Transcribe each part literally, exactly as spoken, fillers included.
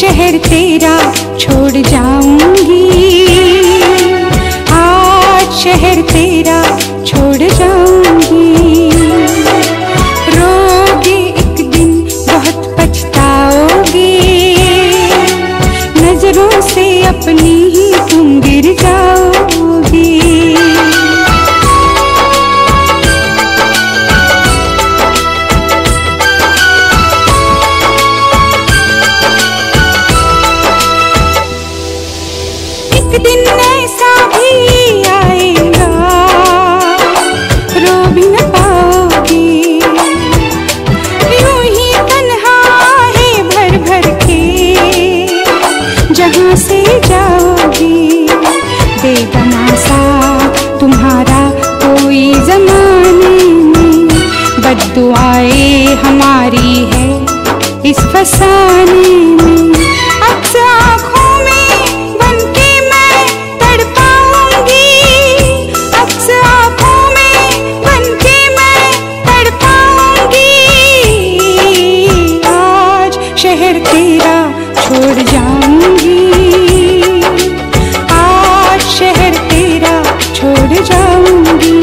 शहर तेरा छोड़ जाऊंगी, आज शहर तेरा छोड़ जाऊंगी। रोगे एक दिन बहुत पछताओगे, नजरों से अपनी ही तुम गिर जाओगी। एक दिन ऐसा भी आएगा, रो भी न पाओगी, यूं ही तन्हा है भर भर के जहां से जाओगी। बेगमा सा तुम्हारा कोई ज़माने में, बद्दुआएं हमारी है इस फसाने में। अक्स आँखों में बनके मैं तड़पाऊंगी, अक्स आँखों में बनके मैं तड़पाऊंगी। आज शहर तेरा छोड़ जाऊंगी, आज शहर तेरा छोड़ जाऊंगी।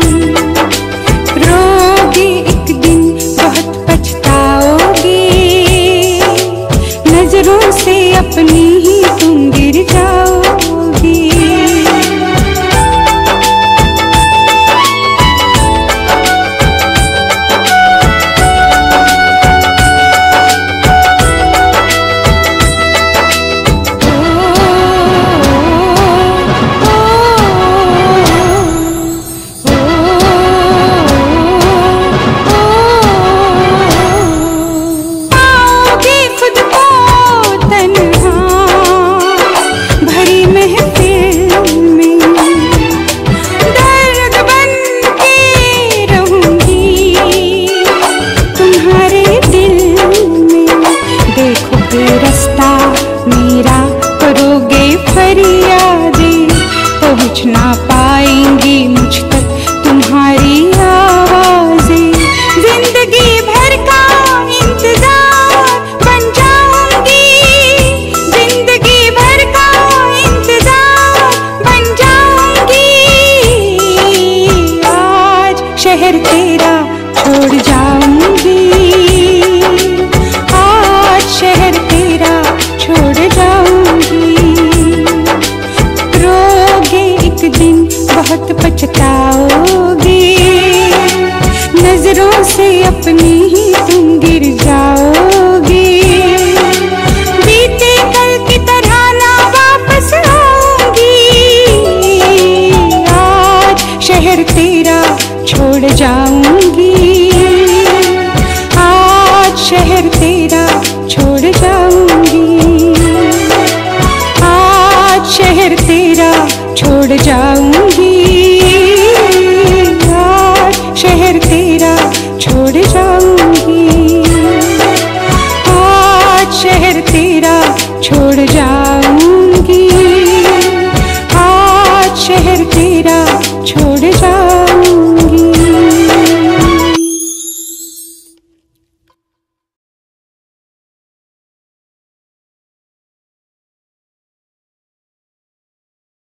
रोगे एक दिन बहुत पछताओगे, नजरों से अपनी ही तुम गिर जाओगी। पहुँच ना पाएंगी मुझ तक तुम्हारी आवाज़ें, जिंदगी भर का इंतजार बन जाऊंगी, जिंदगी भर का इंतजार बन जाऊंगी। आज शहर तेरा छोड़ जाऊंगी, आज शहर तेरा छोड़ जाऊंगी। दिन बहुत पछताओगे, नजरों से अपनी ही तुम गिर जाओगे। बीते कल की तरह ना वापस आऊंगी, आज शहर तेरा छोड़ जाऊंगी, आज शहर तेरा छोड़ जाऊंगी, आज शहर तेरा छोड़ जाऊंगी, आज शहर तेरा छोड़ जाऊंगी, आज शहर तेरा छोड़ जा